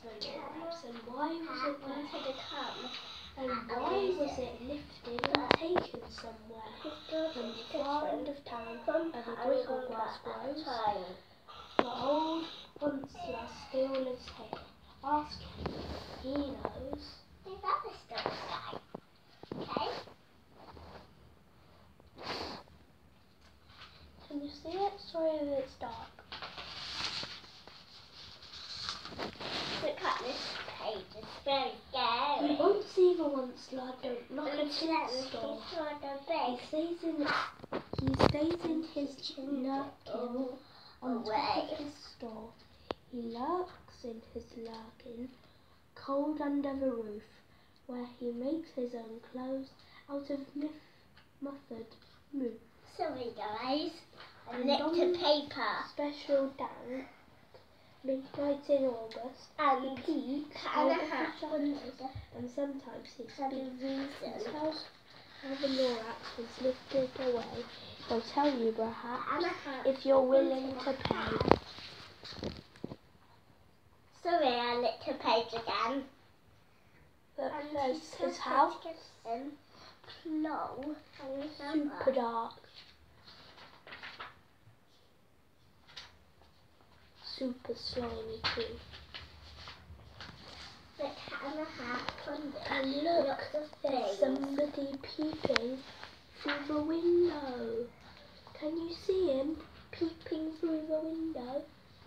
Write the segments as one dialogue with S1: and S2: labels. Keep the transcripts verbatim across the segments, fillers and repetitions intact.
S1: Lorax, and why was it there? And why was it lifted and taken somewhere? And far end of town, where the brittle grass grows, the old Onslaught still lives here. Ask him, he knows.
S2: Is that the stop sign? Okay.
S1: Can you see it? Sorry if it's dark.
S2: Look at this page, it's very scary.
S1: You won't see the Onslaught, don't knock at his
S2: Let me
S1: door.
S2: see
S1: He stays in he stays in his lurkin on top of his store. He lurks in his lurkin, cold under the roof, where he makes his own clothes out of myth, muttered moo.
S2: Sorry guys, I
S1: And
S2: licked
S1: on
S2: a paper.
S1: Special down, midnight in August,
S2: And
S1: he
S2: and a
S1: out of
S2: hat
S1: the shadows, and sometimes he
S2: for the
S1: speaks.
S2: reason.
S1: He tells how the Lorax was lifted away. He'll tell you perhaps
S2: And a hat.
S1: if you're willing to pay.
S2: Sorry, I licked a page again.
S1: But
S2: And
S1: there's
S2: he's
S1: his house,
S2: in Clo and
S1: super dark, super slimy too.
S2: The cat and the hat under.
S1: And look,
S2: Lots of
S1: there's
S2: things.
S1: somebody peeping through the window. Can you see him peeping through the window?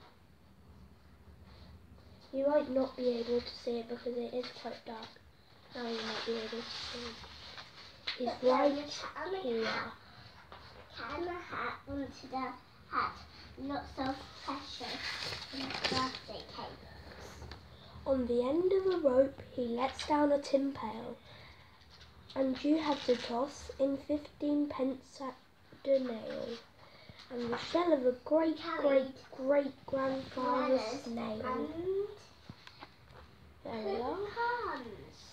S1: You might not be able to see it because it is quite dark. Now you might be able to see him. He's
S2: Look,
S1: right
S2: there's a cat and a
S1: here.
S2: hat. Cat and a hat onto the hat. Lots of precious birthday cakes.
S1: On the end of a rope, he lets down a tin pail, and you have to toss in fifteen pence at the nail, and the shell of a great, great, great grandfather's
S2: Bananas
S1: snail.
S2: And
S1: There we are.
S2: pecans.